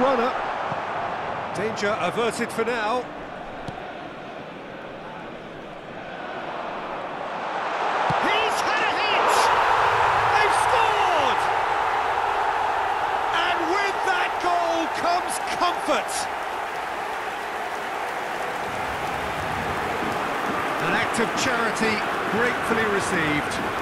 runner. Danger averted for now. He's had a hit! They've scored! And with that goal comes comfort. An act of charity gratefully received.